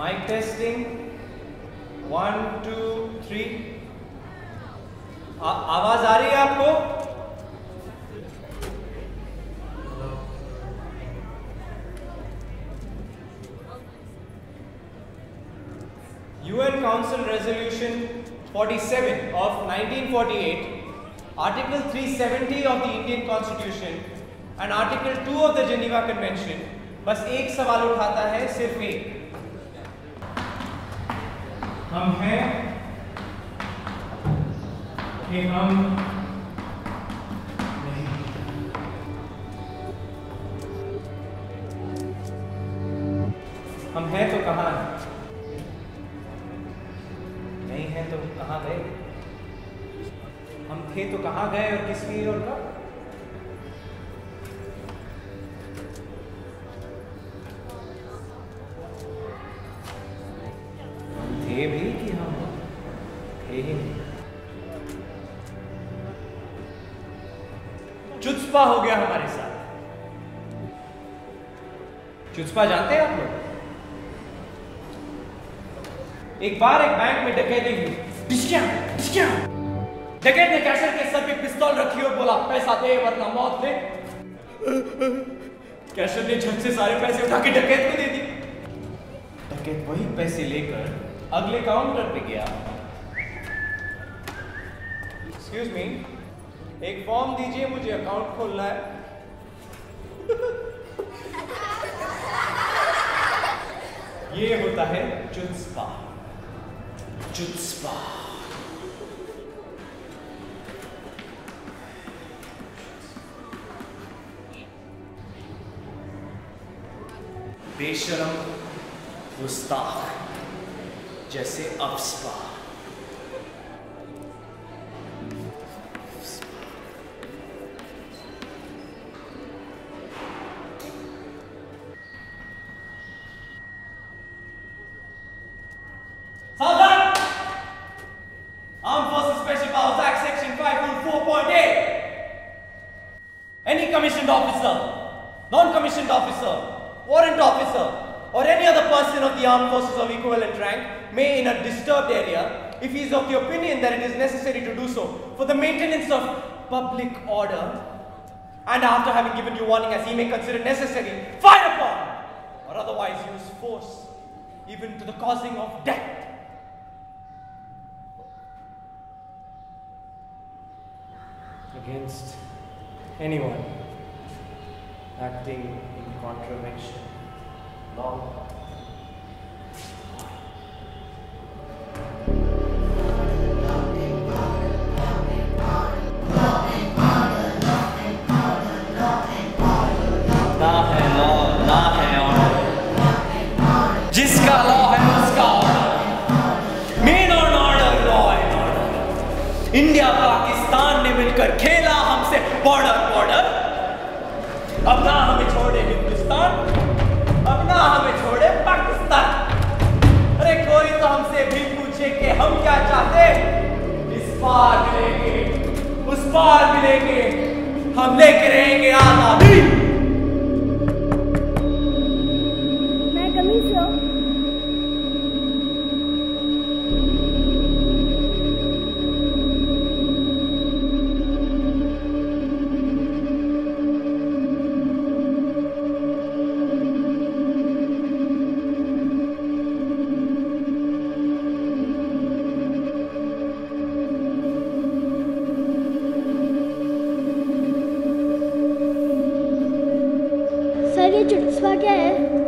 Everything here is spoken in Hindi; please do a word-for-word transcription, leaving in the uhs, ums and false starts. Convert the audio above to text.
Mic testing, one two three. आवाज आ रही है आपको? U N Council Resolution forty-seven of nineteen forty-eight, Article three seventy of the Indian Constitution and Article two of the Geneva Convention बस एक सवाल उठाता है, सिर्फ एक। हम हैं कि हम नहीं। हम हैं तो कहाँ हैं? नहीं है तो कहाँ गए? हम थे तो कहाँ गए और किस लिए और कब? थे भी कि हम थे ही नहीं। चुत्स्पा हो गया हमारे साथ। चुत्स्पा जानते हैं आप लोग? एक बार एक बैंक में डकैती हुई। डिस्किया, डिस्किया। डकैत ने कैशियर के सर पे पिस्तौल रखी और बोला, पैसा दे वरना मौत दे। कैशियर ने झट से सारे पैसे उठा के डकैत को दे दी। डकैत वही पैसे लेकर अगले काउंटर पे गया। एक्सक्यूज मी, एक फॉर्म दीजिए, मुझे अकाउंट खोलना है। ये होता है चुत्स्पा। चुत्स्पा। बेशरम, गुस्ताख, जैसे AFSPA. Any commissioned officer, non-commissioned officer, warrant officer, or any other person of the armed forces of equivalent rank may, in a disturbed area, if he is of the opinion that it is necessary to do so for the maintenance of public order, and after having given you warning as he may consider necessary, fire upon, or otherwise use force, even to the causing of death. Against anyone acting in contravention law. ना है लॉ, ना है ऑर्डर, जिसका लॉ है उसका order. Men on order, law and order. India Pakistan ने मिलकर खेला हमसे बॉर्डर बॉर्डर। अब ना हमें छोड़े हिंदुस्तान, अब ना हमें छोड़े पाकिस्तान। अरे कोई तो हमसे भी पूछे कि हम क्या चाहते। इस पार मिलेंगे, उस पार मिलेंगे, हम लेके रहेंगे आजादी। मैं कमी से सर, ये चुत्स्पा क्या है?